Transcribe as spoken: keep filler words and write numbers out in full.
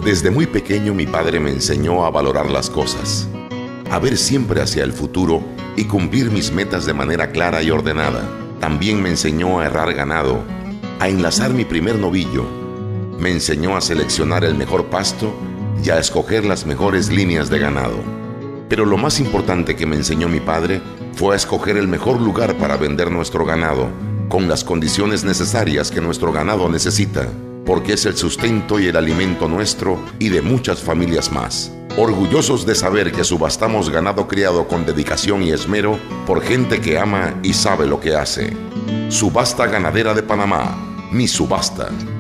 Desde muy pequeño mi padre me enseñó a valorar las cosas, a ver siempre hacia el futuro y cumplir mis metas de manera clara y ordenada. También me enseñó a herrar ganado, a enlazar mi primer novillo. Me enseñó a seleccionar el mejor pasto y a escoger las mejores líneas de ganado. Pero lo más importante que me enseñó mi padre fue a escoger el mejor lugar para vender nuestro ganado, con las condiciones necesarias que nuestro ganado necesita, porque es el sustento y el alimento nuestro y de muchas familias más. Orgullosos de saber que subastamos ganado criado con dedicación y esmero por gente que ama y sabe lo que hace. Subasta Ganadera de Panamá, mi subasta.